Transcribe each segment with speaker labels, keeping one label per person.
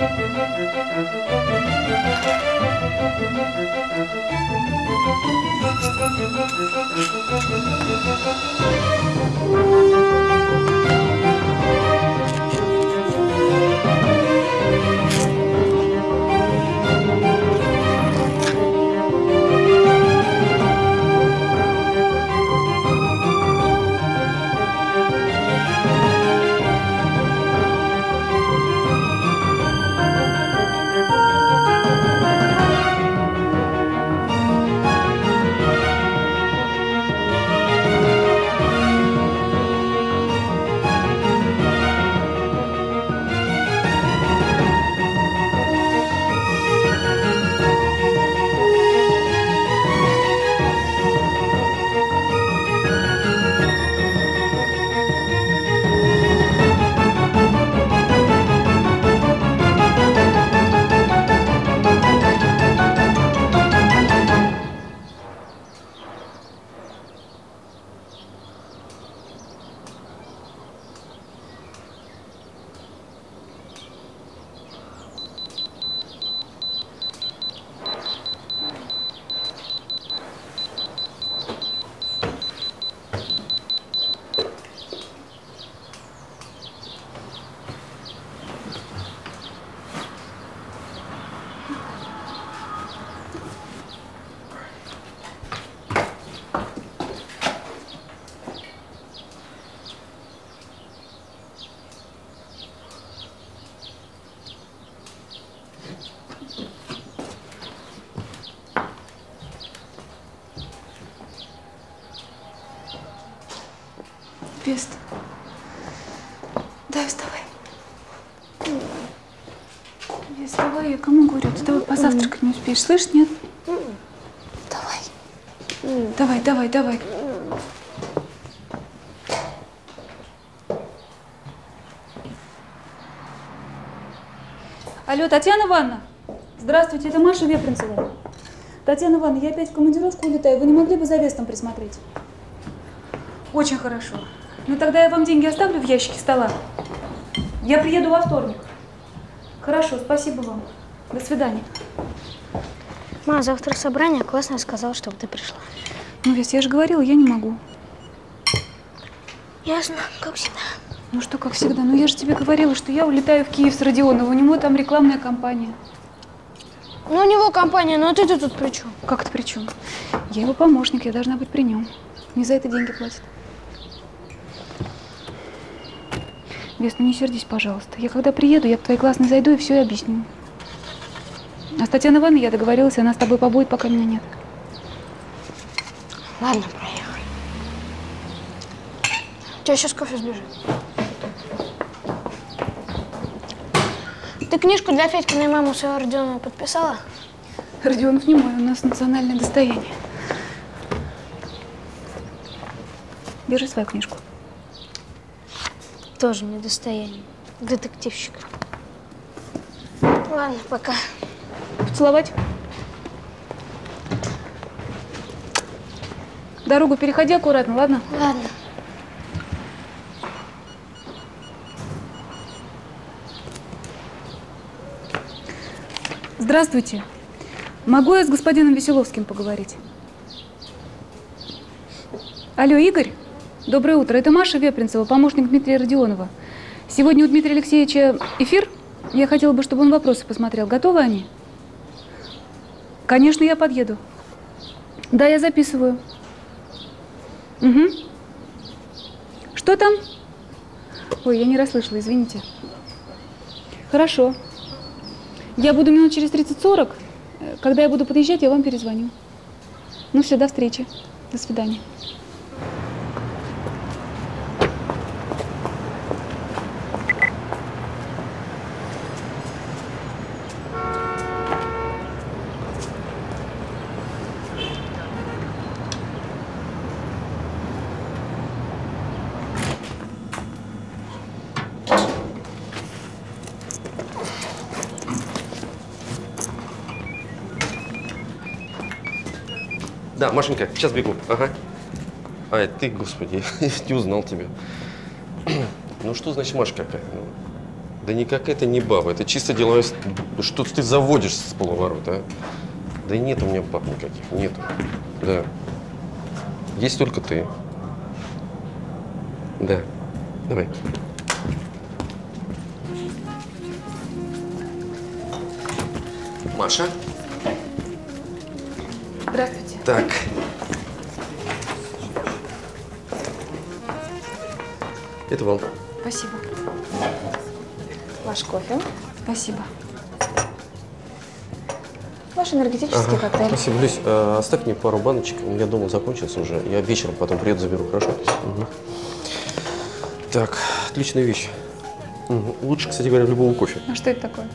Speaker 1: Бест. Дай, вставай. Бест, вставай, я кому говорю? Ты давай позавтракать не успеешь, слышь, нет? Давай. Давай, давай, давай. Алло, Татьяна Ивановна. Здравствуйте, это Маша Вепринцева. Татьяна Ивановна, я опять в командировку улетаю. Вы не могли бы за Вестом присмотреть? Очень хорошо. Ну тогда я вам деньги оставлю в ящике стола. Я приеду во вторник. Хорошо, спасибо вам. До свидания.
Speaker 2: Мама, завтра собрание. Классно сказал, чтобы ты пришла.
Speaker 1: Ну, Вест, я же говорила, я не могу.
Speaker 2: Ясно, как всегда.
Speaker 1: Ну что, как всегда? Ну я же тебе говорила, что я улетаю в Киев с Родионовым. У него там рекламная кампания.
Speaker 2: Ну, у него компания, но ты тут при чем?
Speaker 1: Как это при чем? Я его помощник, я должна быть при нем. Мне за это деньги платят. Вест, ну не сердись, пожалуйста. Я когда приеду, я в твои классные зайду и все объясню. А с Татьяной Ивановной я договорилась, она с тобой побудет, пока меня нет.
Speaker 2: Ладно, проехали. У тебя сейчас кофе сбежит. Ты книжку для Федькиной мамы своего Родионова подписала?
Speaker 1: Родионов не мой, у нас национальное достояние. Держи свою книжку.
Speaker 2: Тоже мне достояние. Детективщик. Ладно, пока.
Speaker 1: Поцеловать? Дорогу переходи аккуратно, ладно?
Speaker 2: Ладно.
Speaker 1: Здравствуйте. Могу я с господином Веселовским поговорить? Алло, Игорь? Доброе утро. Это Маша Вепринцева, помощник Дмитрия Родионова. Сегодня у Дмитрия Алексеевича эфир. Я хотела бы, чтобы он вопросы посмотрел. Готовы они? Конечно, я подъеду. Да, я записываю. Угу. Что там? Ой, я не расслышала, извините. Хорошо. Я буду минут через 30-40. Когда я буду подъезжать, я вам перезвоню. Ну все, до встречи. До свидания.
Speaker 3: Да, Машенька, сейчас бегу. Ага. А, ты, господи, я не узнал тебя. Ну, что значит Маша какая? Ну, Да никак это не баба, это чисто деловое... Что ты заводишь с полуворота, а? Да нет у меня баб никаких, нету. Да. Есть только ты. Да. Давай. Маша.
Speaker 1: Здравствуйте.
Speaker 3: Так. Это вам.
Speaker 1: Спасибо.
Speaker 2: Ваш кофе.
Speaker 1: Спасибо.
Speaker 2: Ваш энергетический коктейль.
Speaker 3: Спасибо, Люсь. Оставь мне пару баночек. У меня дома закончился уже. Я вечером потом приеду, заберу, хорошо? Угу. Так, отличная вещь. Угу. Лучше, кстати говоря, любого кофе.
Speaker 1: А что это такое?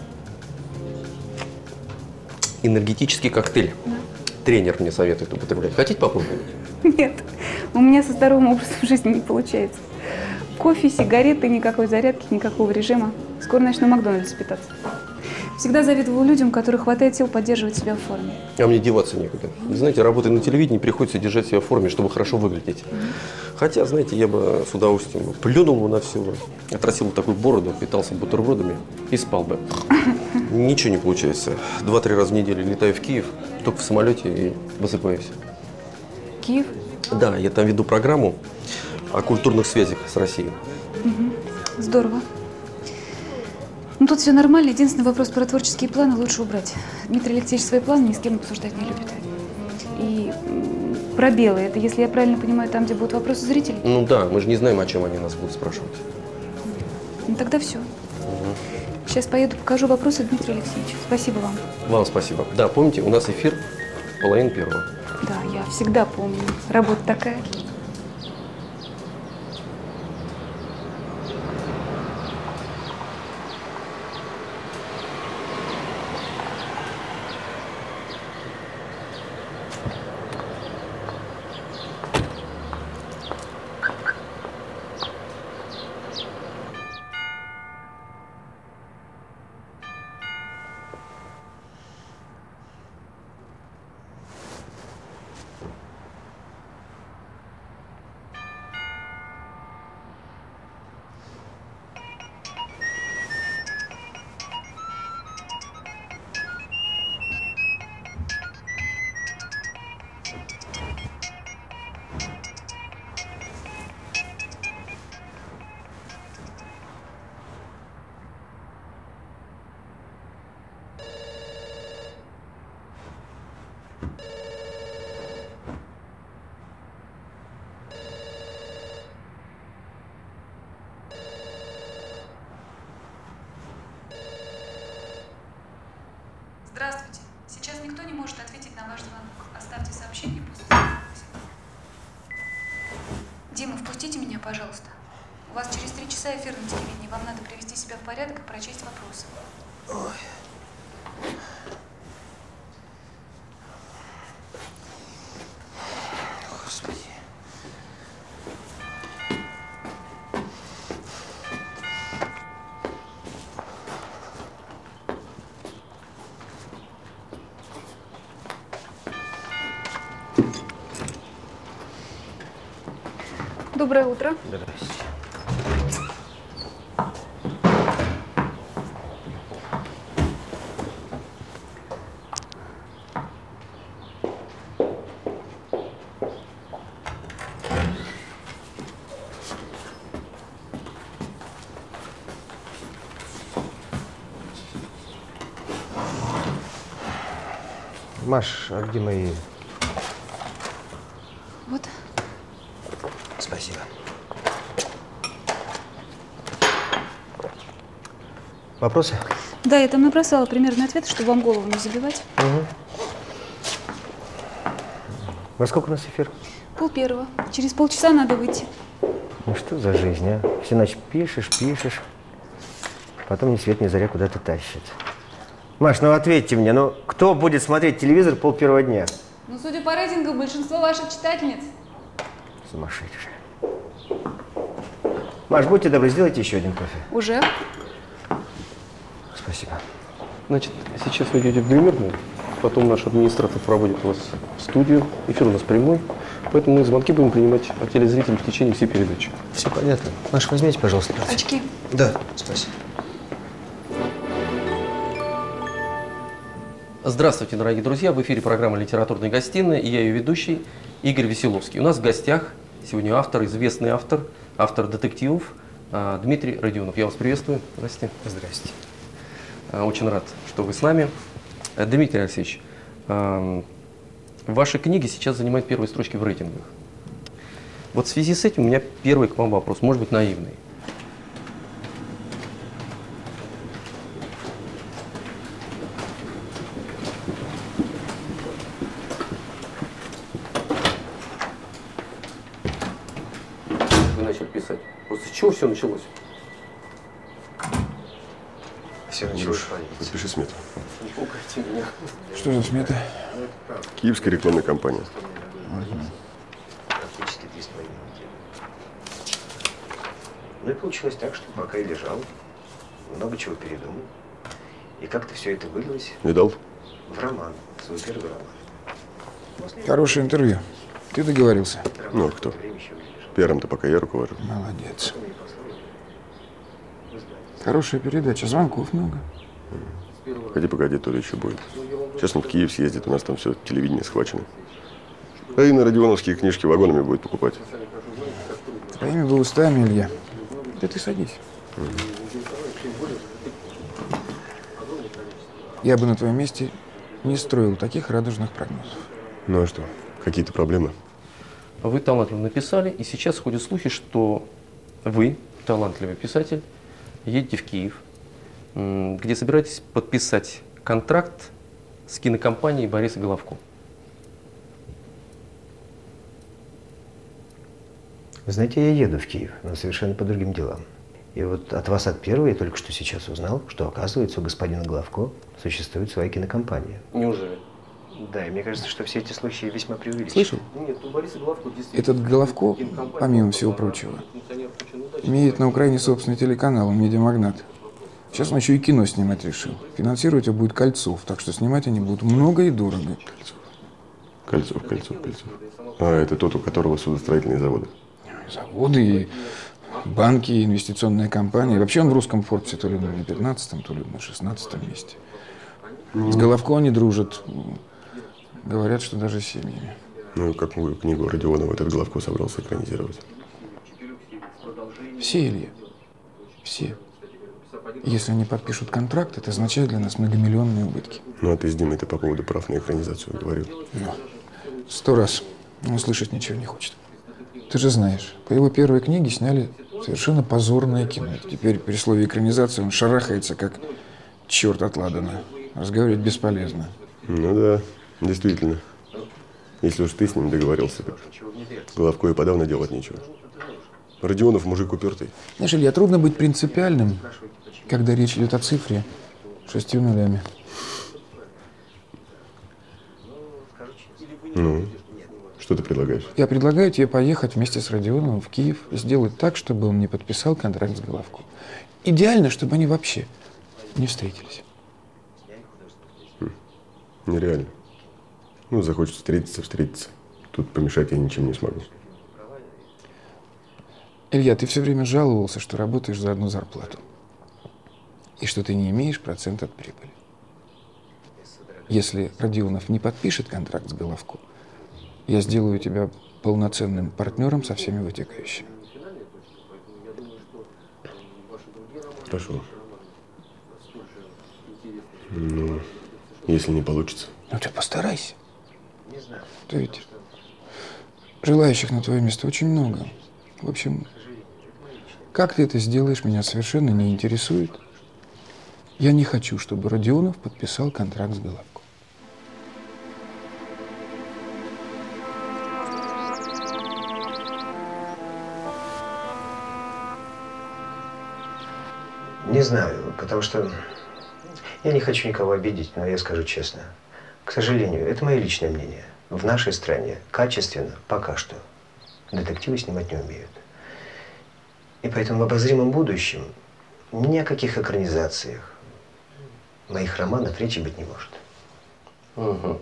Speaker 3: Энергетический коктейль.
Speaker 1: Да.
Speaker 3: Тренер мне советует употреблять. Хотите попробовать?
Speaker 1: Нет, у меня со здоровым образом жизни не получается. Кофе, сигареты, никакой зарядки, никакого режима. Скоро начну в Макдональдсе питаться. Всегда завидовала людям, у которых хватает сил поддерживать себя в форме.
Speaker 3: А мне деваться некуда. Знаете, работая на телевидении, приходится держать себя в форме, чтобы хорошо выглядеть. Хотя, знаете, я бы с удовольствием плюнул бы на все, отрастил бы такую бороду, питался бутербродами и спал бы. Ничего не получается. 2-3 раза в неделю летаю в Киев, только в самолете и высыпаюсь.
Speaker 1: Киев?
Speaker 3: Да, я там веду программу о культурных связях с Россией.
Speaker 1: Здорово. Ну, тут все нормально. Единственный вопрос про творческие планы лучше убрать. Дмитрий Алексеевич свои планы ни с кем обсуждать не любит. И пробелы – это, если я правильно понимаю, там, где будут вопросы зрителей?
Speaker 3: Ну да, мы же не знаем, о чем они нас будут спрашивать.
Speaker 1: Ну, тогда все. Сейчас поеду, покажу вопросы Дмитрию Алексеевичу. Спасибо вам.
Speaker 3: Вам спасибо. Да, помните, у нас эфир 1:30.
Speaker 1: Да, я всегда помню. Работа такая. Здравствуйте. Сейчас никто не может ответить на ваш звонок. Оставьте сообщение после. Дима, впустите меня, пожалуйста. У вас через 3 часа эфир на телевидении. Вам надо привести себя в порядок и прочесть вопросы.
Speaker 4: Ой. Господи.
Speaker 1: Доброе утро.
Speaker 4: Здрасте. Маш, а где мои?
Speaker 1: Вот.
Speaker 4: Спасибо. Вопросы?
Speaker 1: Да, я там набросала примерный ответ, чтобы вам голову не забивать.
Speaker 4: Угу. Во сколько у нас эфир?
Speaker 1: 12:30. Через полчаса надо выйти.
Speaker 4: Ну что за жизнь, а? Всю ночь пишешь, потом ни свет ни заря куда-то тащит. Маш, ну ответьте мне, ну кто будет смотреть телевизор 12:30 дня?
Speaker 1: Ну, судя по рейтингу, большинство ваших читательниц.
Speaker 4: Сумасшедшие. Маш, будьте добры, сделайте еще один кофе.
Speaker 1: Уже?
Speaker 4: Спасибо.
Speaker 3: Значит, сейчас вы идете в гримерную, потом наш администратор проводит вас в студию. Эфир у нас прямой, поэтому мы звонки будем принимать от телезрителей в течение всей передачи.
Speaker 4: Все понятно. Маш, возьмите, пожалуйста,
Speaker 1: Очки.
Speaker 4: Да, спасибо.
Speaker 3: Здравствуйте, дорогие друзья! В эфире программа «Литературная гостиная» и я ее ведущий Игорь Веселовский. У нас в гостях сегодня автор, известный автор детективов Дмитрий Родионов. Я вас приветствую. Здрасте.
Speaker 5: Здрасте.
Speaker 3: Очень рад, что вы с нами. Дмитрий Алексеевич, ваши книги сейчас занимают первые строчки в рейтингах. Вот в связи с этим у меня первый к вам вопрос, может быть, наивный. Вы начали писать. Вот с чего все началось?
Speaker 5: Все началось.
Speaker 6: Подпиши смету.
Speaker 3: Не пугайте меня.
Speaker 5: Что за смета?
Speaker 6: Киевская рекламная кампания.
Speaker 4: Практически 3,5 недели. Ну и получилось так, что пока я лежал, много чего передумал. И как-то все это вылилось
Speaker 6: Видал?
Speaker 4: в роман, свой первый роман.
Speaker 5: Хорошее интервью. Ты договорился.
Speaker 6: Ну, а кто?
Speaker 4: Время еще лежал.
Speaker 6: Пиаром-то пока я руковожу.
Speaker 5: Молодец. Хорошая передача. Звонков много.
Speaker 6: Погоди, то ли еще будет. Сейчас он в Киев съездит, у нас там все телевидение схвачено. А и на Родионовские книжки вагонами будет покупать.
Speaker 5: Твоими бы устами, Илья. Да ты садись. Я бы на твоем месте не строил таких радужных прогнозов.
Speaker 6: Ну а что? Какие-то проблемы?
Speaker 3: Вы талантливо написали, и сейчас ходят слухи, что вы, талантливый писатель, едете в Киев, где собираетесь подписать контракт с кинокомпанией Бориса Головко.
Speaker 4: Вы знаете, я еду в Киев, но совершенно по другим делам. И вот от вас, от первого, я только что сейчас узнал, что, оказывается, у господина Головко существует своя кинокомпания.
Speaker 3: Неужели?
Speaker 4: Да, и мне кажется, что все эти случаи весьма преувеличены.
Speaker 5: Слышал?
Speaker 3: Нет, у Бориса Головко действительно...
Speaker 5: Этот Головко, помимо всего прочего, имеет на Украине собственный телеканал, он медиамагнат. Сейчас он еще и кино снимать решил. Финансировать его будет Кольцов, так что снимать они будут много и дорого.
Speaker 6: Кольцов. А, это тот, у которого судостроительные заводы.
Speaker 5: Заводы, и банки, и инвестиционная компания. Вообще он в русском Форбсе то ли на 15-м, то ли на 16-м месте. С Головко они дружат. Говорят, что даже с семьями.
Speaker 6: Ну, какую книгу Родионова этот Головко собрался экранизировать?
Speaker 5: Все, Илья. Все. Если они подпишут контракт, это означает для нас многомиллионные убытки.
Speaker 6: Ну, а ты с Димой-то по поводу прав на экранизацию говорил.
Speaker 5: Ну, 100 раз. Он слышать ничего не хочет. Ты же знаешь, по его первой книге сняли совершенно позорное кино. Теперь при слове экранизация он шарахается, как черт от ладана. Разговаривать бесполезно.
Speaker 6: Ну да, действительно. Если уж ты с ним договорился, так Головко и подавно делать нечего. Родионов мужик упертый.
Speaker 5: Знаешь, Илья, трудно быть принципиальным, когда речь идет о цифре 6 нулями.
Speaker 6: Ну, что ты предлагаешь?
Speaker 5: Я предлагаю тебе поехать вместе с Родионовым в Киев и сделать так, чтобы он не подписал контракт с Головко. Идеально, чтобы они вообще не встретились.
Speaker 6: Нереально. Ну, захочет встретиться. Тут помешать я ничем не смогу.
Speaker 5: Илья, ты все время жаловался, что работаешь за одну зарплату. И что ты не имеешь процент от прибыли. Если Родионов не подпишет контракт с Головко, я сделаю тебя полноценным партнером со всеми вытекающими.
Speaker 6: Хорошо. Ну, если не получится.
Speaker 5: Ну ты постарайся. Ты ведь желающих на твое место очень много. В общем, как ты это сделаешь, меня совершенно не интересует. Я не хочу, чтобы Родионов подписал контракт с Головко.
Speaker 4: Не знаю, потому что я не хочу никого обидеть, но я скажу честно. К сожалению, это мое личное мнение. В нашей стране качественно пока что детективы снимать не умеют. И поэтому в обозримом будущем ни о каких экранизациях моих романов речи быть не может.
Speaker 3: Угу.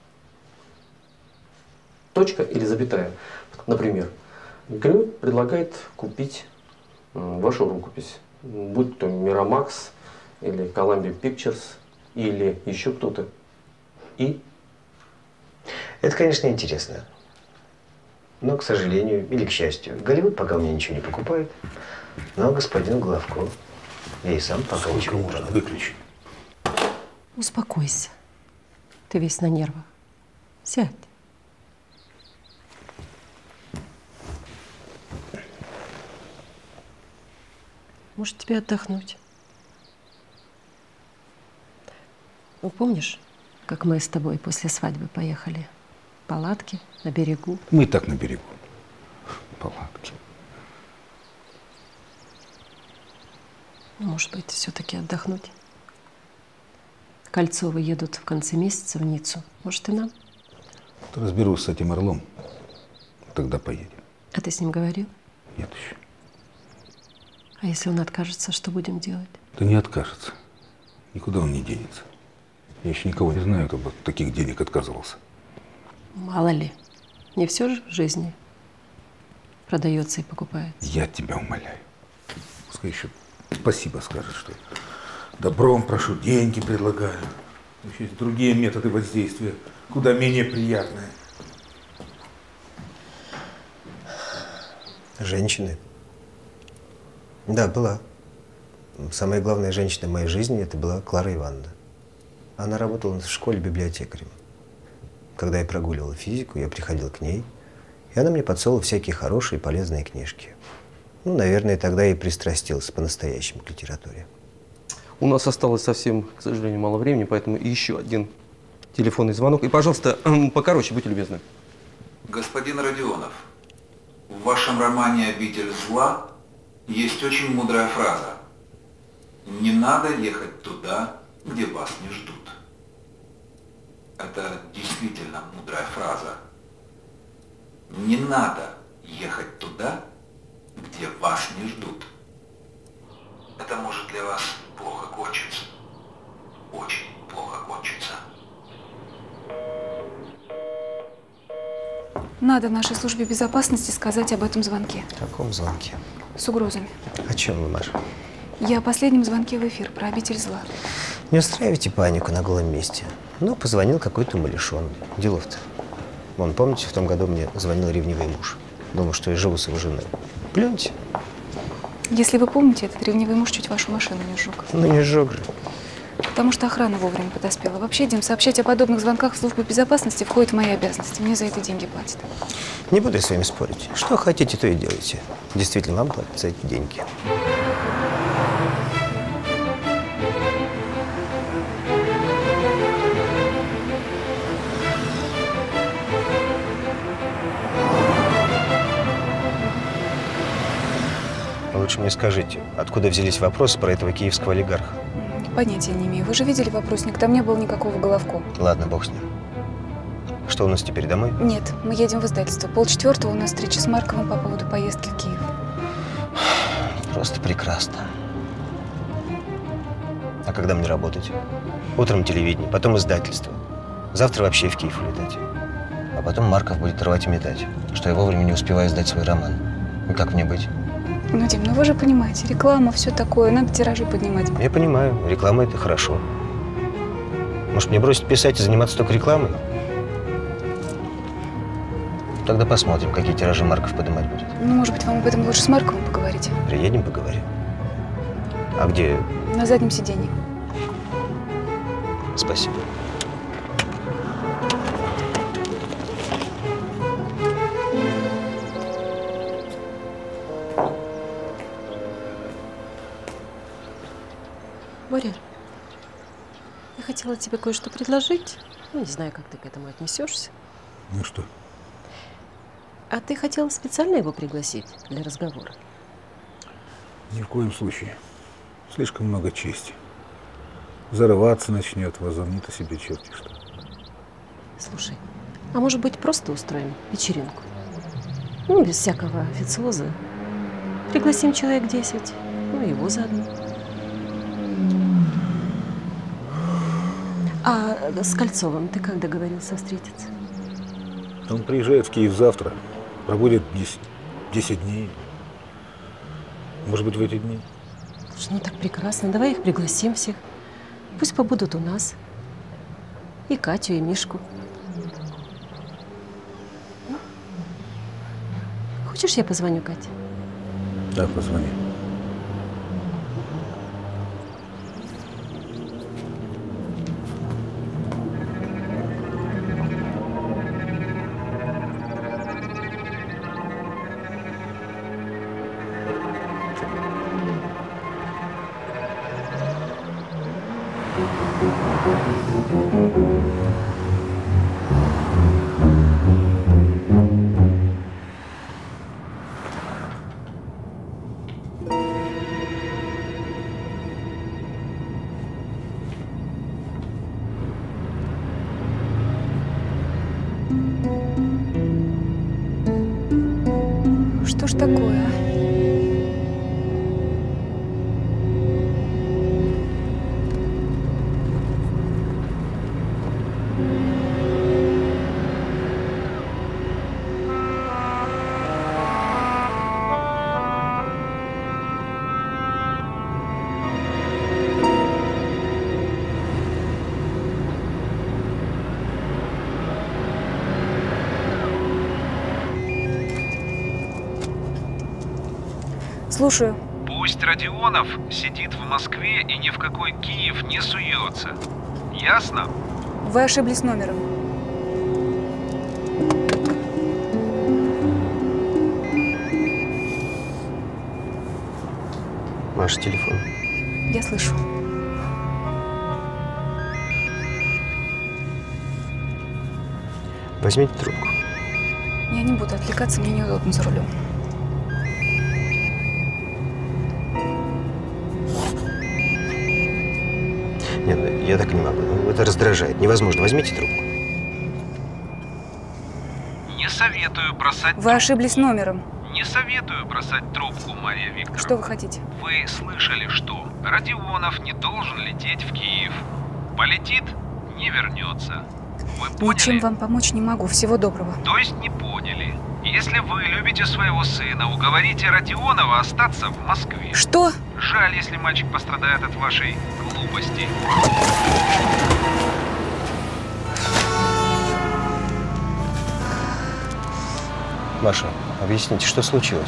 Speaker 3: Точка или запятая. Например, Грю предлагает купить вашу рукопись, будь то Miramax или Columbia Pictures или еще кто-то.
Speaker 4: И? Это, конечно, интересно. Но, к сожалению, или к счастью, Голливуд пока у меня ничего не покупает. Но господин Головко, я и сам пока ничего не продаю.
Speaker 7: Выключи.
Speaker 8: Успокойся. Ты весь на нервах. Сядь. Может, тебе отдохнуть? Ну, помнишь, как мы с тобой после свадьбы поехали? Палатки на берегу.
Speaker 7: Мы так на берегу. Палатки.
Speaker 8: Может быть, все-таки отдохнуть? Кольцовы едут в конце месяца в Ниццу. Может, и нам?
Speaker 7: Разберусь с этим орлом. Тогда поедем.
Speaker 8: А ты с ним говорил?
Speaker 7: Нет еще.
Speaker 8: А если он откажется, что будем делать?
Speaker 7: Да не откажется. Никуда он не денется. Я еще никого не знаю, кто бы от таких денег отказывался.
Speaker 8: Мало ли. Не все же в жизни продается и покупается.
Speaker 7: Я тебя умоляю. Пускай еще спасибо скажет, что добром прошу, деньги предлагаю. Еще есть другие методы воздействия, куда менее приятные.
Speaker 4: Женщины? Да, была. Самая главная женщина в моей жизни – это была Клара Ивановна. Она работала в школе библиотекарем. Когда я прогуливал физику, я приходил к ней, и она мне подсовывала всякие хорошие полезные книжки. Ну, наверное, тогда я и пристрастился по-настоящему к литературе.
Speaker 3: У нас осталось совсем, к сожалению, мало времени, поэтому еще один телефонный звонок. И, пожалуйста, покороче, будьте любезны.
Speaker 9: Господин Родионов, в вашем романе «Обитель зла» есть очень мудрая фраза. Не надо ехать туда, где вас не ждут. Это действительно мудрая фраза. Не надо ехать туда, где вас не ждут. Это может для вас плохо кончиться. Очень плохо кончиться.
Speaker 1: Надо нашей службе безопасности сказать об этом звонке.
Speaker 4: В каком звонке?
Speaker 1: С угрозами.
Speaker 4: О чем вы, Маша?
Speaker 1: Я о последнем звонке в эфир про обитель зла.
Speaker 4: Не устраивайте панику на голом месте. Ну, позвонил какой-то умалишенный. Делов-то. Вон, помните, в том году мне звонил ревнивый муж. Думал, что я живу с его женой. Плюньте.
Speaker 1: Если вы помните, этот ревнивый муж чуть вашу машину не сжег.
Speaker 4: Ну, не сжег же.
Speaker 1: Потому что охрана вовремя подоспела. Вообще, Дим, сообщать о подобных звонках в службу безопасности входит в мои обязанности. Мне за это деньги платят.
Speaker 4: Не буду я с вами спорить. Что хотите, то и делайте. Действительно, вам платят за эти деньги. Лучше мне скажите, откуда взялись вопросы про этого киевского олигарха?
Speaker 1: Понятия не имею. Вы же видели вопросник, там не было никакого Головко.
Speaker 4: Ладно, бог с ним. Что у нас теперь, домой?
Speaker 1: Нет, мы едем в издательство. 3:30 у нас встреча с Марковым по поводу поездки в Киев.
Speaker 4: Просто прекрасно. А когда мне работать? Утром телевидение, потом издательство. Завтра вообще в Киев улетать. А потом Марков будет рвать и метать, что я вовремя не успеваю сдать свой роман. И как мне быть?
Speaker 1: Ну, Дим, ну вы же понимаете, реклама, все такое, надо тиражи поднимать.
Speaker 4: Я понимаю, реклама – это хорошо. Может, мне бросить писать и заниматься только рекламой? Тогда посмотрим, какие тиражи Марков поднимать будет.
Speaker 1: Ну, может быть, вам об этом лучше с Марковым поговорить?
Speaker 4: Приедем, поговорим. А где?
Speaker 1: На заднем сиденье.
Speaker 4: Спасибо.
Speaker 8: Боря, я хотела тебе кое-что предложить. Ну, не знаю, как ты к этому отнесешься.
Speaker 7: Ну что?
Speaker 8: А ты хотела специально его пригласить для разговора?
Speaker 7: Ни в коем случае. Слишком много чести. Зарываться начнет, возомнит о себе черти что.
Speaker 8: Слушай, а может быть, просто устроим вечеринку? Ну, без всякого официоза. Пригласим человек 10, ну и его заодно. А с Кольцовым ты как договорился встретиться?
Speaker 7: Он приезжает в Киев завтра, пробудет 10 дней. Может быть, в эти дни?
Speaker 8: Слушай, ну так прекрасно. Давай их пригласим всех. Пусть побудут у нас. И Катю, и Мишку. Хочешь, я позвоню Кате?
Speaker 7: Да, позвони.
Speaker 1: Что ж такое, а? Слушаю.
Speaker 10: Пусть Родионов сидит в Москве и ни в какой Киев не суется. Ясно?
Speaker 1: Вы ошиблись номером.
Speaker 4: Ваш телефон.
Speaker 1: Я слышу.
Speaker 4: Возьмите трубку.
Speaker 1: Я не буду отвлекаться, мне неудобно за рулем.
Speaker 4: Нет, я так не могу. Это раздражает. Невозможно. Возьмите трубку.
Speaker 10: Не советую бросать
Speaker 1: Вы ошиблись номером.
Speaker 10: Не советую бросать трубку, Мария Викторовна.
Speaker 1: Что вы хотите?
Speaker 10: Вы слышали, что Родионов не должен лететь в Киев. Полетит – не вернется. Вы поняли?
Speaker 1: Ничем вам помочь не могу. Всего доброго.
Speaker 10: То есть не поняли. Если вы любите своего сына, уговорите Родионова остаться в Москве.
Speaker 1: Что?
Speaker 10: Жаль, если мальчик пострадает от вашей глупости.
Speaker 4: Маша, объясните, что случилось?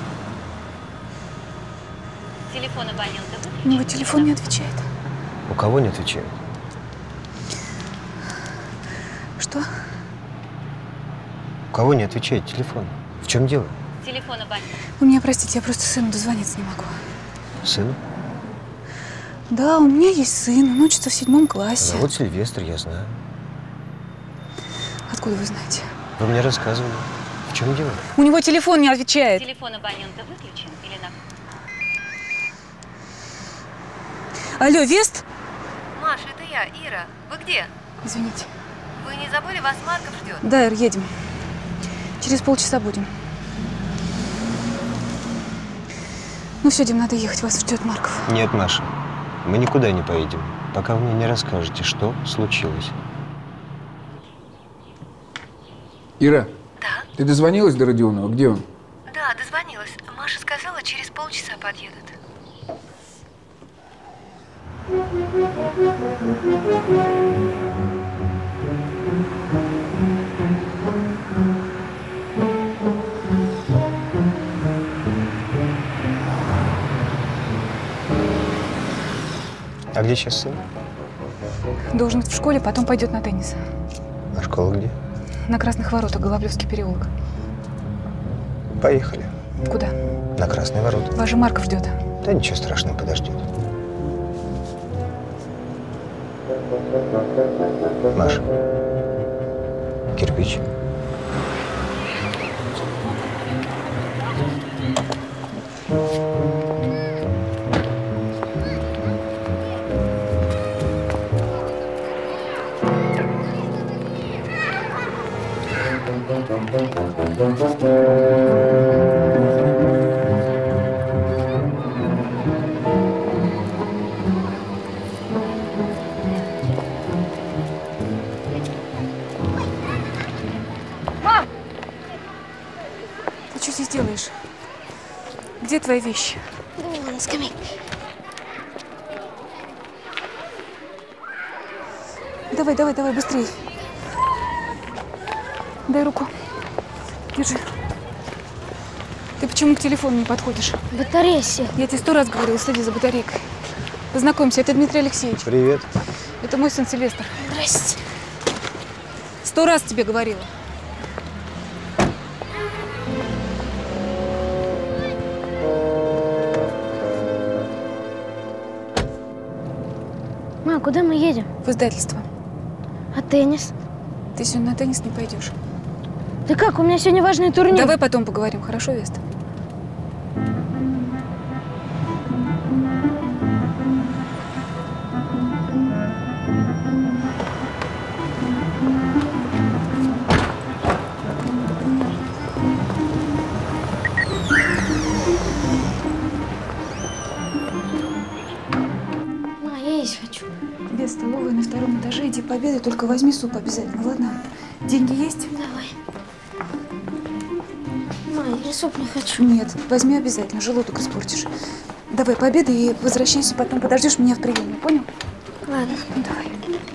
Speaker 11: Телефон абонента выключен.
Speaker 1: У него телефон не отвечает.
Speaker 4: У кого не отвечает?
Speaker 1: Что?
Speaker 4: У кого не отвечает телефон? В чем дело?
Speaker 11: Телефон абонента.
Speaker 1: Вы меня простите, я просто сыну дозвониться не могу.
Speaker 4: Сыну?
Speaker 1: Да, у меня есть сын, он учится в 7 классе.
Speaker 4: Зовут Сильвестр, я знаю.
Speaker 1: Откуда вы знаете?
Speaker 4: Вы мне рассказывали. В чем дело?
Speaker 1: У него телефон не отвечает.
Speaker 11: Телефон абонента выключен или на...
Speaker 1: Алло, Вест?
Speaker 11: Маша, это я, Ира. Вы где?
Speaker 1: Извините.
Speaker 11: Вы не забыли, вас Марков ждет?
Speaker 1: Да, Ир, едем. Через полчаса будем. Ну все, Дим, надо ехать, вас ждет Марков.
Speaker 4: Нет, Маша, мы никуда не поедем, пока вы мне не расскажете, что случилось.
Speaker 5: Ира,
Speaker 11: Да?
Speaker 5: ты дозвонилась до Родионова? Где он?
Speaker 11: Да, дозвонилась. Маша сказала, через полчаса подъедут.
Speaker 4: А где сейчас сын?
Speaker 1: Должен быть в школе, потом пойдет на теннис.
Speaker 4: А школа где?
Speaker 1: На Красных воротах, Голоблевский переулок.
Speaker 4: Поехали.
Speaker 1: Куда?
Speaker 4: На Красные ворота.
Speaker 1: Вас же Марков ждет.
Speaker 4: Да ничего страшного, подождет. Маша, кирпич.
Speaker 1: Мам! Ты что здесь делаешь? Где твои вещи?
Speaker 2: На скамейке.
Speaker 1: Давай, давай, давай, быстрее. Дай руку. Держи. Ты почему к телефону не подходишь?
Speaker 2: Батарея села.
Speaker 1: Я тебе 100 раз говорила, следи за батарейкой. Познакомься, это Дмитрий Алексеевич.
Speaker 4: Привет.
Speaker 1: Это мой сын Сильвестр.
Speaker 2: Здрасте.
Speaker 1: 100 раз тебе говорила.
Speaker 2: Ма, куда мы едем?
Speaker 1: В издательство.
Speaker 2: А теннис?
Speaker 1: Ты сегодня на теннис не пойдешь.
Speaker 2: Да как? У меня сегодня важный турнир.
Speaker 1: Давай потом поговорим, хорошо, Веста?
Speaker 2: Ма, я есть хочу.
Speaker 1: Без столовой на 2-м этаже, иди пообедай, только возьми суп обязательно, ладно? Деньги есть?
Speaker 2: Давай. Ма, я суп не хочу.
Speaker 1: Нет, возьми обязательно, желудок испортишь. Давай пообедай и возвращайся, потом подождешь меня в приеме, понял?
Speaker 2: Ладно.
Speaker 1: Ну, давай.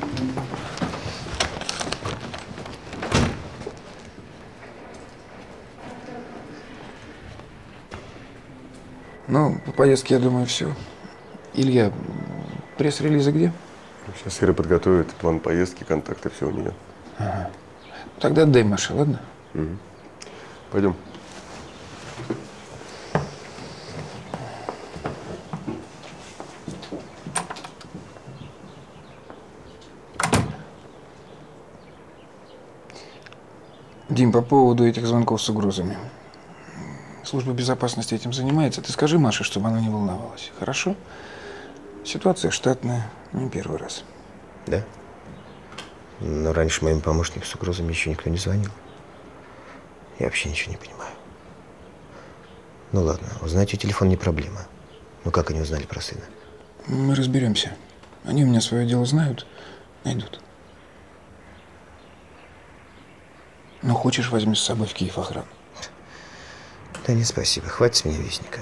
Speaker 5: Ну, по поездке, я думаю, все. Илья, пресс-релизы где?
Speaker 6: Сейчас Ира подготовит план поездки, контакты, все у нее.
Speaker 5: Ага. Тогда отдай Маше, ладно?
Speaker 6: Угу. Пойдем.
Speaker 5: Дим, по поводу этих звонков с угрозами. Служба безопасности этим занимается. Ты скажи Маше, чтобы она не волновалась. Хорошо? Ситуация штатная, не первый раз.
Speaker 4: Да? Но раньше моим помощникам с угрозами еще никто не звонил. Я вообще ничего не понимаю. Ну ладно, узнать ее телефон не проблема. Ну как они узнали про сына?
Speaker 5: Мы разберемся. Они у меня свое дело знают, найдут. Ну, хочешь, возьми с собой в Киев охрану.
Speaker 4: Да нет, спасибо. Хватит с меня вестника.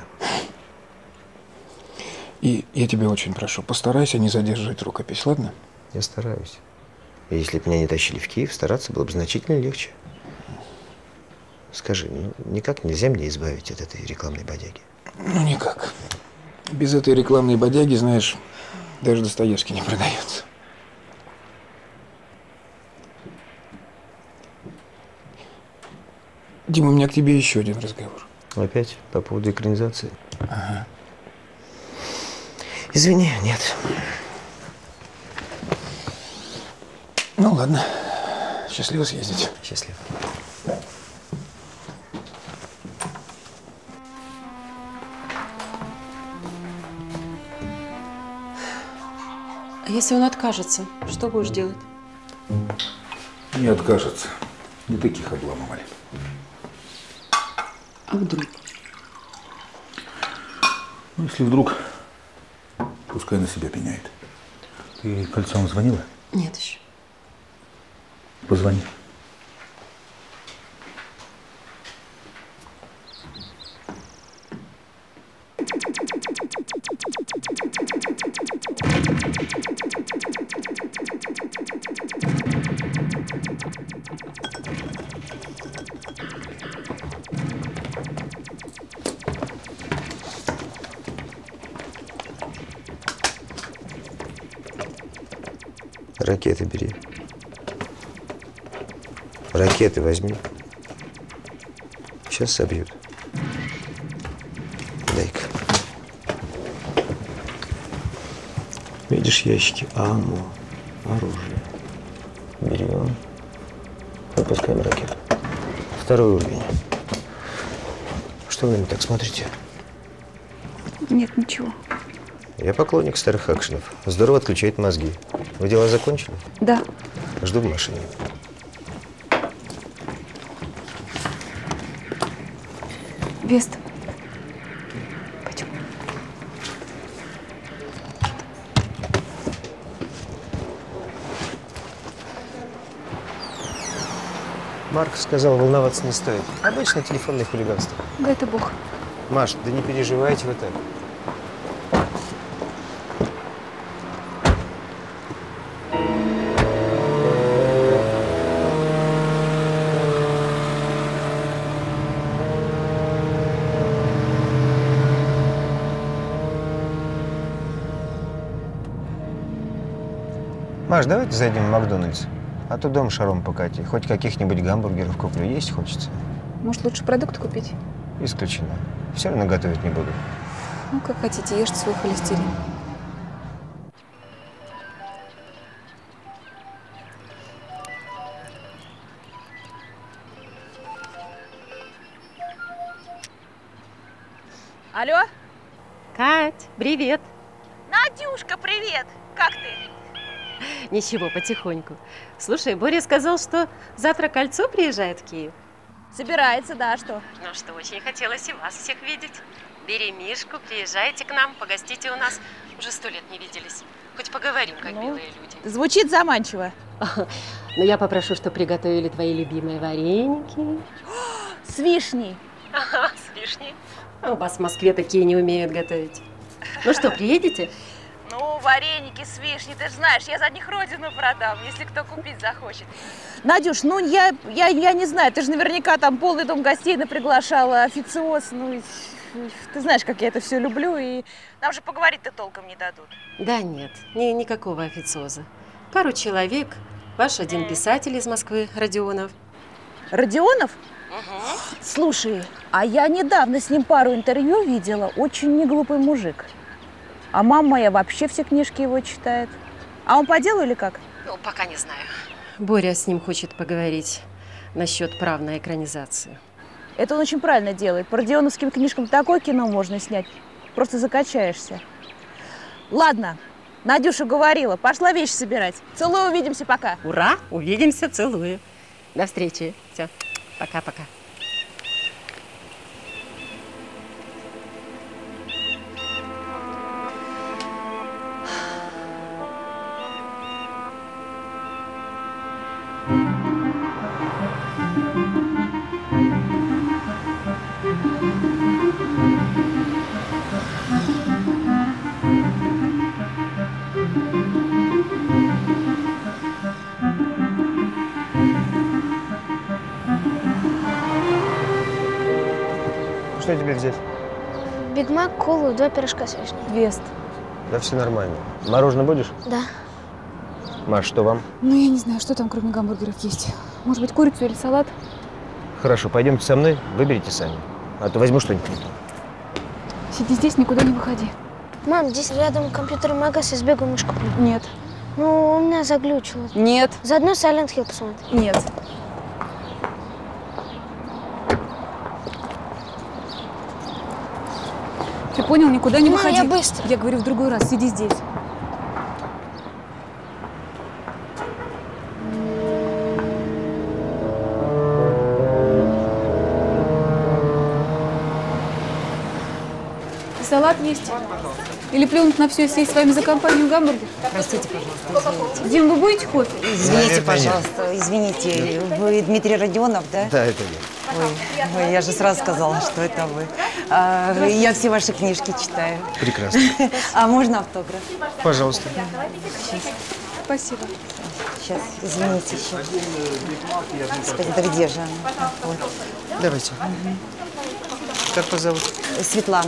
Speaker 5: И я тебя очень прошу, постарайся не задерживать рукопись, ладно?
Speaker 4: Я стараюсь. И если бы меня не тащили в Киев, стараться было бы значительно легче. Скажи, ну никак нельзя мне избавить от этой рекламной бодяги?
Speaker 5: Ну, никак. Без этой рекламной бодяги, знаешь, даже Достоевский не продается. Дима, у меня к тебе еще один разговор.
Speaker 4: Опять? По поводу экранизации?
Speaker 5: Ага.
Speaker 4: Извини, нет.
Speaker 5: Ну, ладно. Счастливо съездить.
Speaker 4: Счастливо.
Speaker 8: А если он откажется, что будешь делать?
Speaker 7: Не откажется. Не таких обламывали.
Speaker 8: А вдруг?
Speaker 7: Ну, если вдруг, пускай на себя пеняет. Ты Кольцову звонила?
Speaker 8: Нет еще.
Speaker 7: Позвони.
Speaker 4: Ракеты бери. Ракеты возьми. Сейчас собьют. Дай-ка. Видишь ящики? АМО. Оружие. Берем. Выпускаем ракету. 2-й уровень. Что вы на меня так смотрите?
Speaker 1: Нет, ничего.
Speaker 4: Я поклонник старых экшенов. Здорово отключает мозги. Вы дела закончили?
Speaker 1: Да.
Speaker 4: Жду в машине.
Speaker 1: Веста. Пойдем.
Speaker 4: Марк сказал, волноваться не стоит. Обычное телефонное хулиганство.
Speaker 1: Да это Бог.
Speaker 4: Маш, да не переживайте вы так. Маш, давайте зайдем в Макдональдс. А то дом шаром покати. Хоть каких-нибудь гамбургеров куплю. Есть хочется.
Speaker 1: Может, лучше продукт купить?
Speaker 4: Исключено. Все равно готовить не буду.
Speaker 1: Ну, как хотите, ешьте свой холестерин.
Speaker 12: Алло?
Speaker 8: Кать, привет.
Speaker 12: Надюшка, привет! Как ты?
Speaker 8: Ничего, потихоньку. Слушай, Боря сказал, что завтра Кольцо приезжает в Киев.
Speaker 12: Собирается, да, что?
Speaker 8: Ну что, очень хотелось и вас всех видеть. Бери Мишку, приезжайте к нам, погостите у нас. Уже 100 лет не виделись. Хоть поговорим, как милые люди.
Speaker 12: Звучит заманчиво.
Speaker 8: Но я попрошу, чтобы приготовили твои любимые вареники.
Speaker 12: С вишней.
Speaker 8: Ага, с вишней. А у вас в Москве такие не умеют готовить. Ну что, приедете?
Speaker 12: Ну, вареники с вишней, ты же знаешь, я за них родину продам, если кто купить захочет. Надюш, ну я не знаю, ты же наверняка там полный дом гостей приглашала, официоз, ну, ты знаешь, как я это все люблю, и нам же поговорить-то толком не дадут.
Speaker 8: Да нет, никакого официоза. Пару человек, ваш один писатель из Москвы, Родионов.
Speaker 12: Родионов?
Speaker 8: Угу.
Speaker 12: Слушай, а я недавно с ним пару интервью видела, очень неглупый мужик. А мама моя вообще все книжки его читает. А он по делу или как?
Speaker 8: Ну, пока не знаю. Боря с ним хочет поговорить насчет прав на экранизацию.
Speaker 12: Это он очень правильно делает. По родионовским книжкам такое кино можно снять. Просто закачаешься. Ладно, Надюша говорила, пошла вещи собирать. Целую, увидимся, пока.
Speaker 8: Ура, увидимся, целую. До встречи. Все, пока-пока.
Speaker 4: Что тебе взять?
Speaker 2: Биг Мак, колу, 2 пирожка с вишней.
Speaker 1: Вест.
Speaker 4: Да все нормально. Мороженое будешь?
Speaker 2: Да.
Speaker 4: Маш, что вам?
Speaker 1: Ну, я не знаю, что там кроме гамбургеров есть. Может быть, курицу или салат?
Speaker 4: Хорошо, пойдемте со мной, выберите сами. А то возьму что-нибудь не то.
Speaker 1: Сиди здесь, никуда не выходи.
Speaker 2: Мам, здесь рядом компьютерный магаз, я сбегаю мышку куплю.
Speaker 1: Нет.
Speaker 2: Ну, у меня заглючило.
Speaker 1: Нет.
Speaker 2: Заодно Silent Hill посмотри.
Speaker 1: Нет. Ты понял, никуда не выходи.
Speaker 2: Я быстро.
Speaker 1: Я говорю в другой раз, сиди здесь. Салат есть? Или плюнуть на все и съесть с вами за компанию гамбургер?
Speaker 13: Простите, пожалуйста, извините.
Speaker 1: Дим, вы будете кофе?
Speaker 13: Извините, пожалуйста, извините. Вы Дмитрий Родионов, да?
Speaker 4: Да, это я.
Speaker 13: Ой, я же сразу сказала, что это вы. Я все ваши книжки читаю.
Speaker 4: Прекрасно.
Speaker 13: А можно автограф?
Speaker 4: Пожалуйста.
Speaker 1: Спасибо.
Speaker 13: Сейчас, извините, сейчас. Господи, да где же она? Вот.
Speaker 4: Давайте. Как вас зовут?
Speaker 13: Светлана.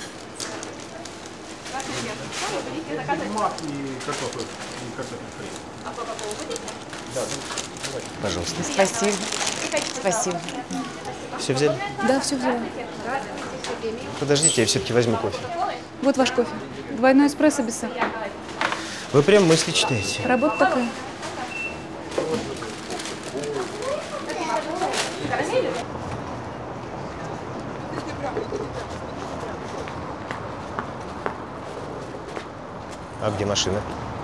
Speaker 4: Пожалуйста.
Speaker 13: Спасибо. Спасибо.
Speaker 4: Все взяли?
Speaker 1: Да, все взяла.
Speaker 4: Подождите, я все-таки возьму кофе.
Speaker 1: Вот ваш кофе. Двойной эспрессо без сахара.
Speaker 4: Вы прям мысли читаете.
Speaker 1: Работа такая.
Speaker 4: А где машина?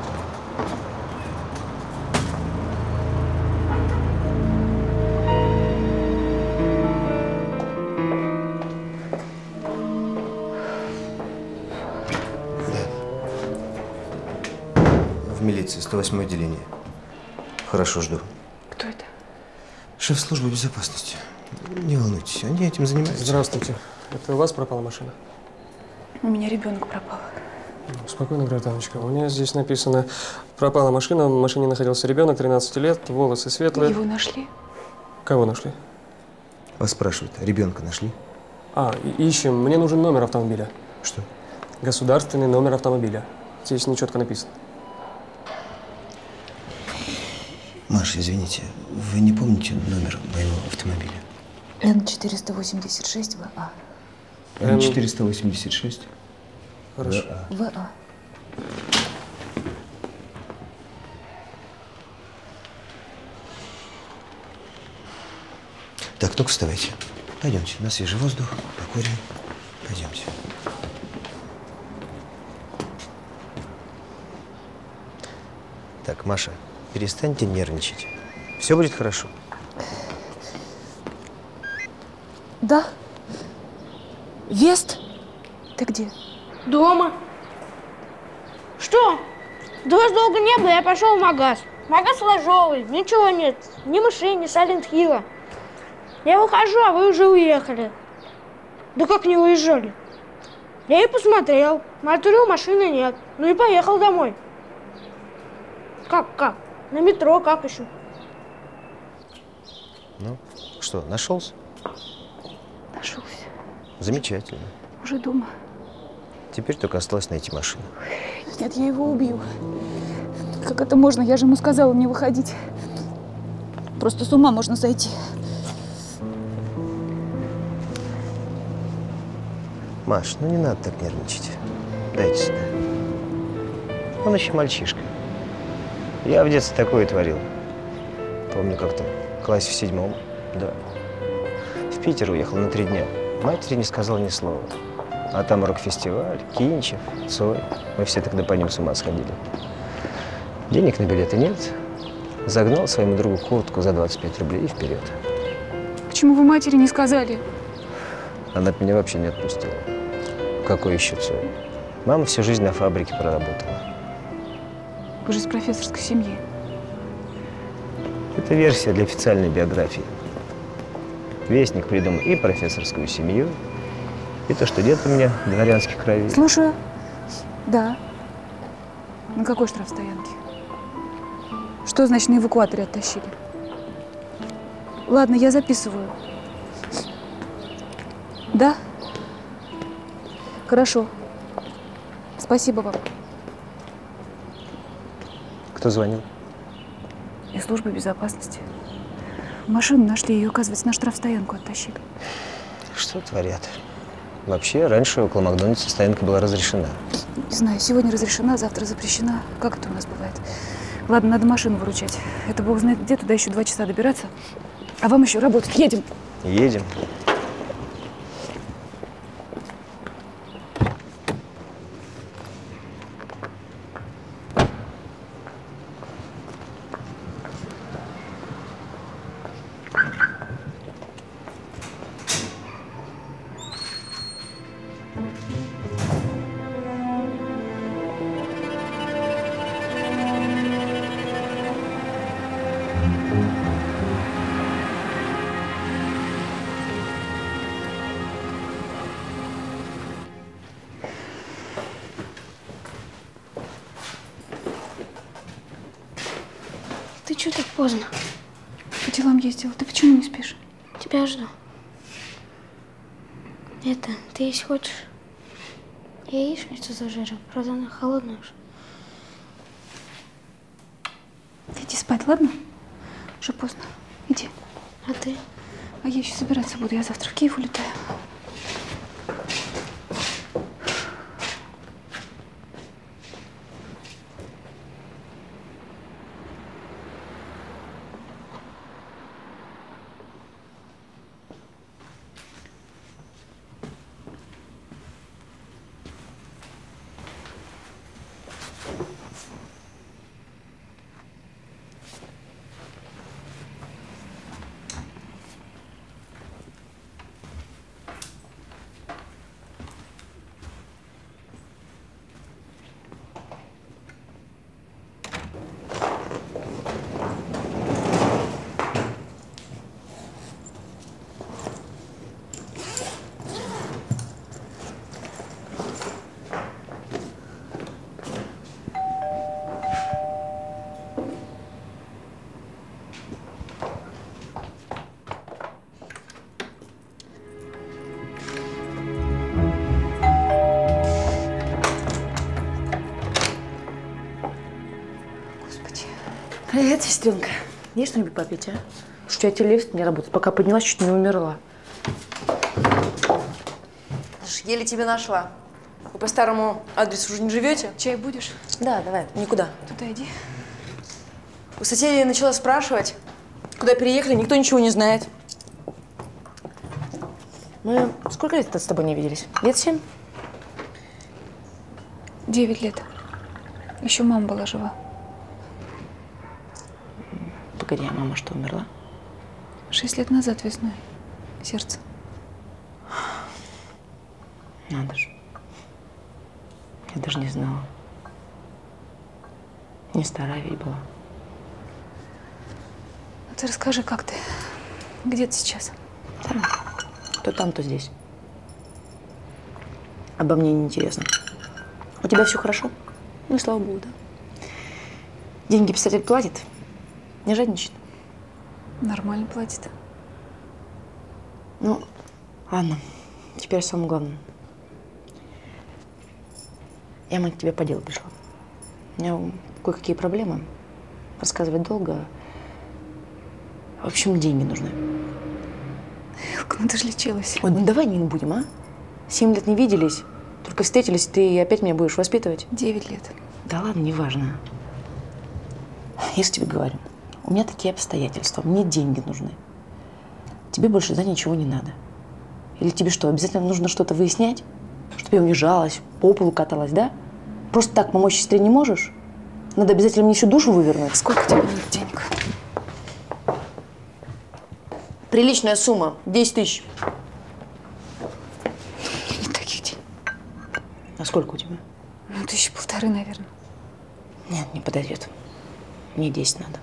Speaker 4: В милиции, 108 отделение. Хорошо, жду.
Speaker 1: Кто это?
Speaker 4: Шеф службы безопасности. Не волнуйтесь, они этим занимаются.
Speaker 14: Здравствуйте. Это у вас пропала машина?
Speaker 1: У меня ребенок пропал.
Speaker 14: Спокойно, гражданочка. У меня здесь написано: пропала машина, в машине находился ребенок, 13 лет, волосы светлые.
Speaker 1: Его нашли?
Speaker 14: Кого нашли?
Speaker 4: Вас спрашивают, ребенка нашли?
Speaker 14: Ищем. Мне нужен номер автомобиля.
Speaker 4: Что?
Speaker 14: Государственный номер автомобиля. Здесь нечетко написано.
Speaker 4: Маша, извините, вы не помните номер моего автомобиля?
Speaker 1: Н486 ВА.
Speaker 4: Н486
Speaker 14: Хорошо.
Speaker 1: ВА.
Speaker 4: Так, ну-ка вставайте. Пойдемте, на свежий воздух, покурим. Пойдемте. Так, Маша, перестаньте нервничать. Все будет хорошо.
Speaker 1: Да. Вест? Ты где?
Speaker 2: Дома. Что? Да вас долго не было, я пошел в магаз. Магаз ложовый, ничего нет. Ни мышей, ни Сайлент Хилла. Я выхожу, а вы уже уехали. Да как не уезжали? Я и посмотрел. Смотрю, машины нет. Ну и поехал домой. Как? На метро, как еще?
Speaker 4: Ну, что, нашелся?
Speaker 1: Нашелся.
Speaker 4: Замечательно.
Speaker 1: Уже дома.
Speaker 4: Теперь только осталось найти машину.
Speaker 1: Нет, я его убью. Как это можно? Я же ему сказала не выходить. Просто с ума можно сойти.
Speaker 4: Маш, ну не надо так нервничать. Дайте сюда. Он еще мальчишка. Я в детстве такое творил. Помню, как-то в классе в 7-м, да. В Питер уехал на 3 дня. Матери не сказал ни слова. А там рок-фестиваль, Кинчев, Цой. Мы все тогда по ним с ума сходили. Денег на билеты нет. Загнал своему другу куртку за 25 рублей и вперед.
Speaker 1: Почему вы матери не сказали?
Speaker 4: Она меня вообще не отпустила. Какой еще Цой? Мама всю жизнь на фабрике проработала.
Speaker 1: Вы же из профессорской семьи.
Speaker 4: Это версия для официальной биографии. Вестник придумал и профессорскую семью, и то, что дед у меня дворянских кровей.
Speaker 1: Слушаю. Да. На какой штрафстоянке? Что значит на эвакуаторе оттащили? Ладно, я записываю. Да? Хорошо. Спасибо вам.
Speaker 4: Кто звонил?
Speaker 1: Из службы безопасности. Машину нашли, ее, оказывается, на штрафстоянку оттащили.
Speaker 4: Что творят? Вообще, раньше около Макдональдса стоянка была разрешена.
Speaker 1: Не знаю, сегодня разрешена, завтра запрещена. Как это у нас бывает? Ладно, надо машину выручать. Это бог знает где, туда еще 2 часа добираться. А вам еще работать. Едем.
Speaker 4: Едем.
Speaker 2: Ты что так поздно?
Speaker 1: По делам ездила. Ты почему не спишь?
Speaker 2: Тебя жду. Это, ты есть хочешь? Яичницу зажарил, правда она холодная уже.
Speaker 1: Иди спать, ладно? Уже поздно. Иди.
Speaker 2: А ты?
Speaker 1: А я еще собираться буду. Я завтра в Киев улетаю.
Speaker 15: Привет, сестренка. Есть что-нибудь попить, а? Что у тебя телевизор не работает. Пока поднялась, чуть не умерла. Еле тебя нашла. Вы по старому адресу уже не живете?
Speaker 1: Чай будешь?
Speaker 15: Да, давай, никуда.
Speaker 1: Туда иди.
Speaker 15: У соседей начала спрашивать, куда переехали, никто ничего не знает. Мы сколько лет с тобой не виделись? Лет 7?
Speaker 1: 9 лет. Еще мама была жива.
Speaker 15: Погоди, а мама что, умерла?
Speaker 1: 6 лет назад весной. Сердце.
Speaker 15: Надо же. Я даже не знала. Не старая ведь была.
Speaker 1: А ты расскажи, как ты? Где ты сейчас?
Speaker 15: То там, то здесь. Обо мне неинтересно. У тебя все хорошо? Ну и слава богу, да. Деньги писатель платит? Не жадничает?
Speaker 1: Нормально платит.
Speaker 15: Ну, ладно. Теперь о самом главном. Я, мать, к тебе по делу пришла. У меня кое-какие проблемы. Рассказывать долго. В общем, деньги нужны.
Speaker 1: Элка, ну ты же лечилась.
Speaker 15: Ой, ну давай не будем, а? 7 лет не виделись. Только встретились, ты опять меня будешь воспитывать?
Speaker 1: 9 лет.
Speaker 15: Да ладно, неважно. Я же тебе говорю, у меня такие обстоятельства, мне деньги нужны. Тебе больше за ничего не надо. Или тебе что, обязательно нужно что-то выяснять? Чтобы я унижалась, по полу каталась, да? Просто так помочь сестре не можешь? Надо обязательно мне всю душу вывернуть.
Speaker 1: Сколько тебе надо денег?
Speaker 15: Приличная сумма, 10 тысяч.
Speaker 1: Нет таких денег.
Speaker 15: А сколько у тебя?
Speaker 1: Ну, 1,5, наверное.
Speaker 15: Нет, не подойдет. Мне 10 надо.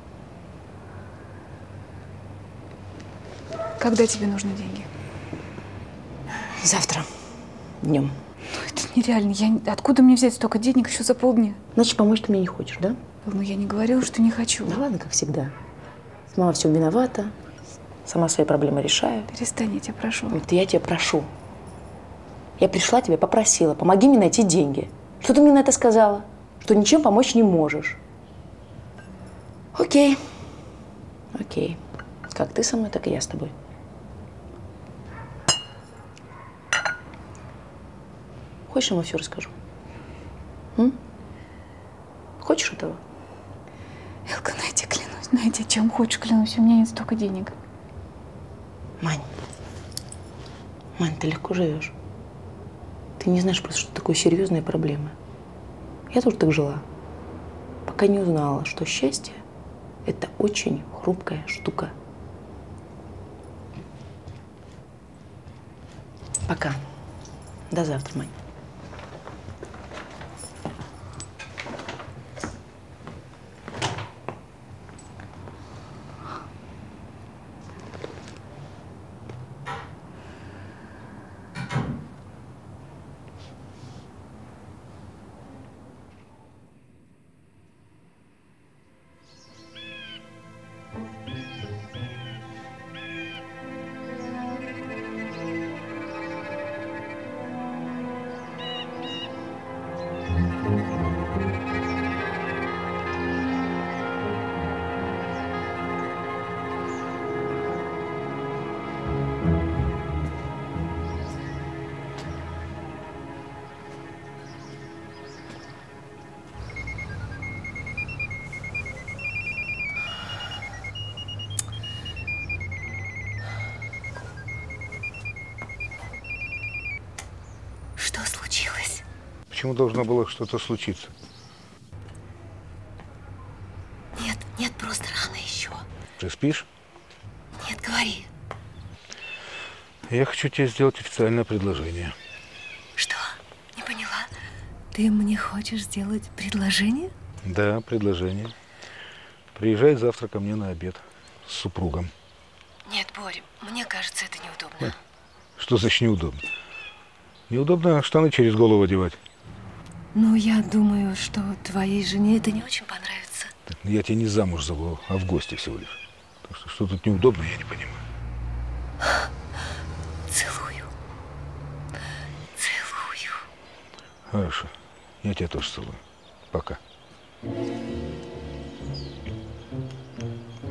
Speaker 1: Когда тебе нужны деньги?
Speaker 15: Завтра. Днем.
Speaker 1: Ну, это нереально. Откуда мне взять столько денег еще за полдня?
Speaker 15: Значит, помочь ты мне не хочешь, да?
Speaker 1: Ну, я не говорила, что не хочу.
Speaker 15: Да ладно, как всегда. Сама все виновата. Сама свои проблемы решаю.
Speaker 1: Перестань, я тебя прошу.
Speaker 15: Это я тебя прошу. Я пришла тебе, попросила, помоги мне найти деньги. Что ты мне на это сказала? Что ничем помочь не можешь. Окей. Окей. Как ты со мной, так и я с тобой. Хочешь, я ему все расскажу? Хочешь этого?
Speaker 1: Элка, на тебе клянусь. На тебе чем хочешь, клянусь. У меня нет столько денег.
Speaker 15: Мань, ты легко живешь. Ты не знаешь просто, что такое серьезные проблемы. Я тоже так жила, пока не узнала, что счастье – это очень хрупкая штука. Пока. До завтра, Мань.
Speaker 11: Что случилось?
Speaker 7: Почему должно было что-то случиться?
Speaker 11: Нет, просто рано еще.
Speaker 7: Ты спишь?
Speaker 11: Нет, говори.
Speaker 7: Я хочу тебе сделать официальное предложение.
Speaker 11: Что? Не поняла. Ты мне хочешь сделать предложение?
Speaker 7: Да, предложение. Приезжай завтра ко мне на обед с супругом.
Speaker 11: Нет, Борь, мне кажется, это неудобно.
Speaker 7: Что значит неудобно? Неудобно штаны через голову одевать.
Speaker 11: Ну, я думаю, что твоей жене это не очень понравится.
Speaker 7: Я тебя не замуж зову, а в гости всего лишь. Так что тут неудобно, я не понимаю.
Speaker 11: Целую. Целую.
Speaker 7: Хорошо. Я тебя тоже целую. Пока.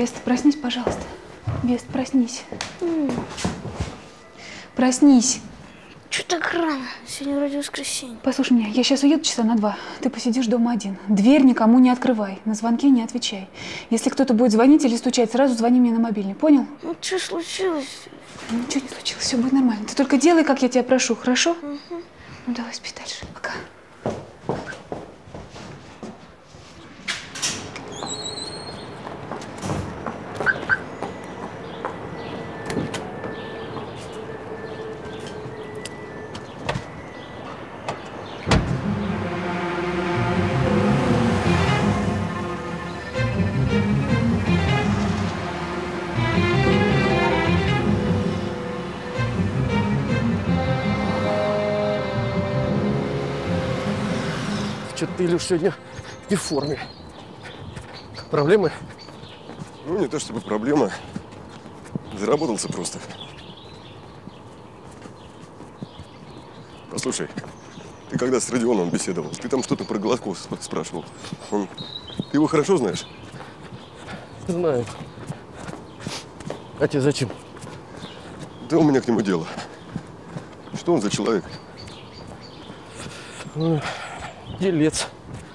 Speaker 1: Вест, проснись, пожалуйста. Вест, проснись. Проснись.
Speaker 2: Чё так рано? Сегодня вроде воскресенье.
Speaker 1: Послушай меня, я сейчас уеду часа на 2. Ты посидишь дома один. Дверь никому не открывай. На звонки не отвечай. Если кто-то будет звонить или стучать, сразу звони мне на мобильный. Понял?
Speaker 2: Ну, что случилось?
Speaker 1: Ничего не случилось, все будет нормально. Ты только делай, как я тебя прошу, хорошо? Ну, давай спи дальше. Пока.
Speaker 16: Что-то ты, Илюш, сегодня не в форме. Проблемы?
Speaker 6: Ну, не то чтобы проблема. Заработался просто. Послушай, ты когда с Родионовым беседовал, ты там что-то про Гладкова спрашивал. Ты его хорошо знаешь?
Speaker 16: Знаю. А тебе зачем?
Speaker 6: Да у меня к нему дело. Что он за человек?
Speaker 16: Делец.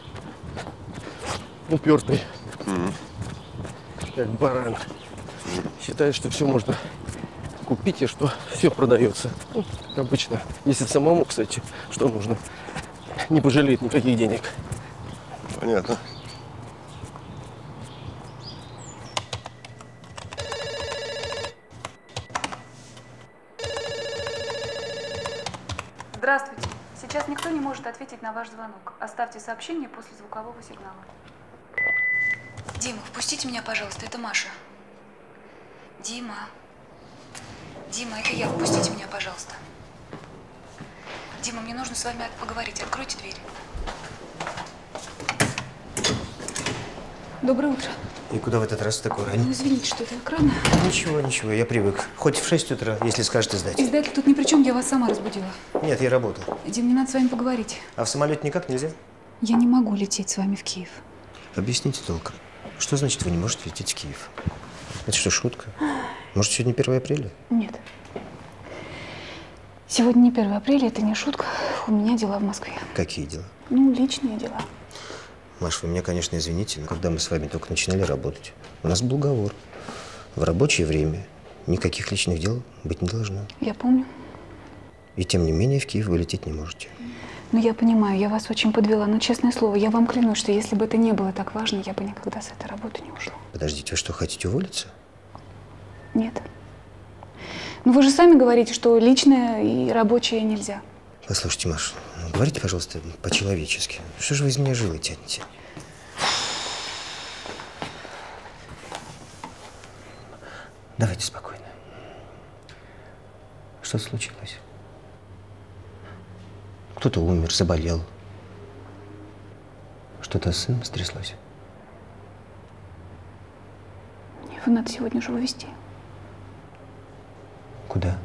Speaker 16: Упертый. Как баран. Считает, что все можно купить и что все продается. Ну, как обычно. Если самому, кстати, что нужно, не пожалеет никаких денег.
Speaker 6: Понятно.
Speaker 1: Здравствуйте. Сейчас никто не может ответить на ваш звонок. Оставьте сообщение после звукового сигнала. Дима, впустите меня, пожалуйста, это Маша. Дима. Дима, это я. Впустите меня, пожалуйста. Дима, мне нужно с вами поговорить. Откройте дверь. Доброе утро.
Speaker 4: И куда в этот раз такой
Speaker 1: Ну,
Speaker 4: ранний?
Speaker 1: извините, что это так рано.
Speaker 4: Ничего, ничего, я привык. Хоть в 6 утра, если скажете сдать.
Speaker 1: Издатель тут ни при чем, я вас сама разбудила.
Speaker 4: Нет, я работал.
Speaker 1: Дим, мне надо с вами поговорить.
Speaker 4: А в самолете никак нельзя?
Speaker 1: Я не могу лететь с вами в Киев.
Speaker 4: Объясните толком. Что значит, вы не можете лететь в Киев? Это что, шутка? Может, сегодня 1 апреля?
Speaker 1: Нет. Сегодня не 1 апреля, это не шутка. У меня дела в Москве.
Speaker 4: Какие дела?
Speaker 1: Ну, личные дела.
Speaker 4: Маш, вы меня, конечно, извините, но когда мы с вами только начинали работать, у нас был договор. В рабочее время никаких личных дел быть не должно.
Speaker 1: Я помню.
Speaker 4: И тем не менее в Киев вы лететь не можете.
Speaker 1: Ну, я понимаю, я вас очень подвела, но, честное слово, я вам клянусь, что если бы это не было так важно, я бы никогда с этой работы не ушла.
Speaker 4: Подождите, вы что, хотите уволиться?
Speaker 1: Нет. Ну, вы же сами говорите, что личное и рабочее нельзя.
Speaker 4: Послушайте, Маш, ну, говорите, пожалуйста, по-человечески. Что же вы из меня жилы тянете? Давайте спокойно. Что случилось? Кто-то умер, заболел. Что-то с сыном стряслось?
Speaker 1: Его надо сегодня же увезти.
Speaker 4: Куда?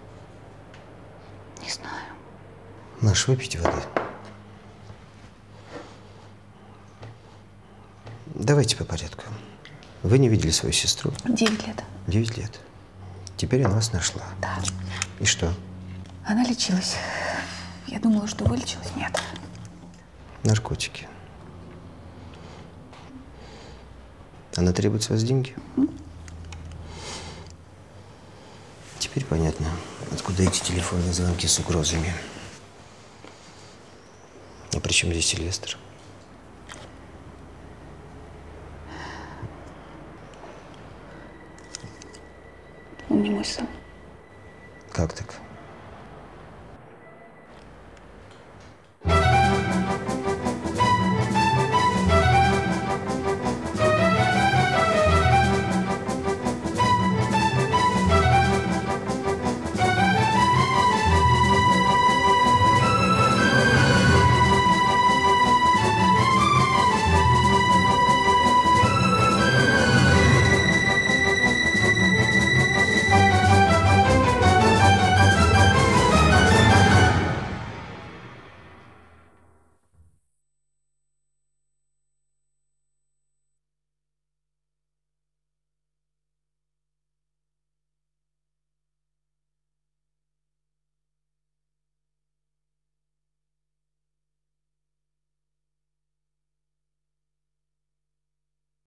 Speaker 1: Не знаю.
Speaker 4: Маш, выпейте воды. Давайте по порядку. Вы не видели свою сестру?
Speaker 1: 9 лет.
Speaker 4: 9 лет. Теперь она вас нашла.
Speaker 1: Да.
Speaker 4: И что?
Speaker 1: Она лечилась. Я думала, что вылечилась. Нет.
Speaker 4: Наркотики. Она требует с вас деньги? Теперь понятно, откуда эти телефонные звонки с угрозами. А при чем здесь Сильвестр?
Speaker 1: Он не мой сын.
Speaker 4: Как так?